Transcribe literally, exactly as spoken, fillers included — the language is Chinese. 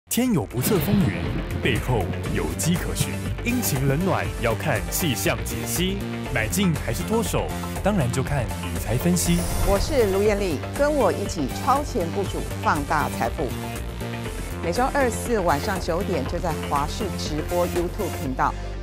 天有不测风云，背后有机可循。阴晴冷暖要看气象解析，买进还是脱手，当然就看理财分析。 我是卢艳丽，跟我一起超前部署，放大财富。每周二四晚上九点就在华视直播 YouTube 频道，